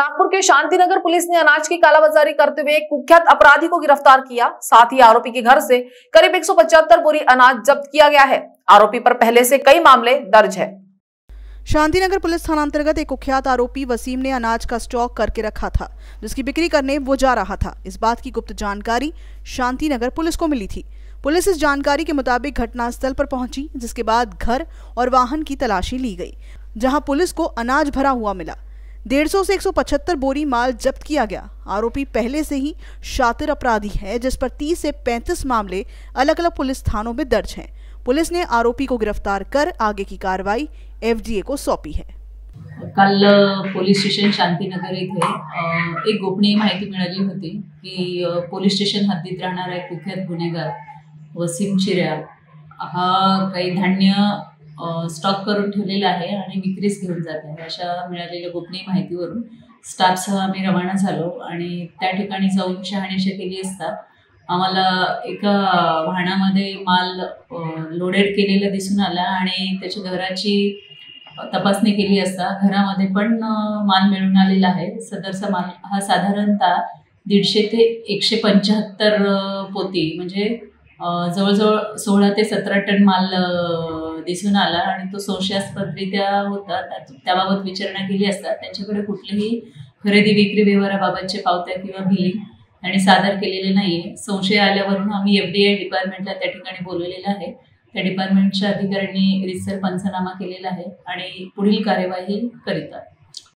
नागपुर के Shantinagar police ने अनाज की कालाबाजारी करते हुए एक कुख्यात अपराधी को गिरफ्तार किया। साथ ही आरोपी के घर से करीब 175 बोरी अनाज जब्त किया गया है। आरोपी पर पहले से कई मामले दर्ज है। शांतिनगर पुलिस थाना अंतर्गत एक कुख्यात आरोपी वसीम ने अनाज का स्टॉक करके रखा था, जिसकी बिक्री करने वो जा रहा था। इस बात की गुप्त जानकारी शांतिनगर पुलिस को मिली थी। पुलिस इस जानकारी के मुताबिक घटनास्थल पर पहुंची, जिसके बाद घर और वाहन की तलाशी ली गई, जहां पुलिस को अनाज भरा हुआ मिला। 150 से 175 बोरी माल जब्त किया गया। आरोपी पहले से ही शातिर अपराधी है, जिस पर 30 से 35 मामले अलग अलग पुलिस थानों में दर्ज हैं। पुलिस ने आरोपी को गिरफ्तार कर आगे की कार्रवाई एफडीए को सौंपी है। काल पोलीस स्टेशन शांतिनगर इथे एक गोपनीय माहिती मिळाली होती की पोलीस स्टेशन हद्दीत राहणारा एक कुख्यात गुन्हेगार वसीम चिऱ्या हा काही धान्य स्टॉक करून ठेवलेला आहे आणि विक्रीस घेऊन जात आहे। अशा मिळालेल्या गोपनीय माहितीवरून स्टाफसह आम्ही रवाना झालो आणि त्या ठिकाणी जाऊन शहानिशा केली असता आम्हाला एका वाहनामध्ये माल लोडेड केलेला दिसून आला आणि त्याच्या घराची तपासणी केली असता घरामध्ये पण माल मिळून आलेला आहे। सदरचा माल हा साधारणतः 150 ते 175 पोती म्हणजे जवळजवळ 16 ते 17 टन माल दिसून आला आणि तो संशयास्पदरित्या होता। त्याबाबत विचारणा केली असता त्यांच्याकडे कुठलेही खरेदी विक्री व्यवहाराबाबतचे पावत्या किंवा बिलिंग आणि सादर केलेले नाहीये। संशय आल्यावरून आम्ही एफडीआय डिपार्टमेंटला त्या ठिकाणी बोलवलेलं आहे। त्या डिपार्टमेंटच्या अधिकाऱ्यांनी रितसर पंचनामा केलेला आहे आणि पुढील कार्यवाही करीत आहेत।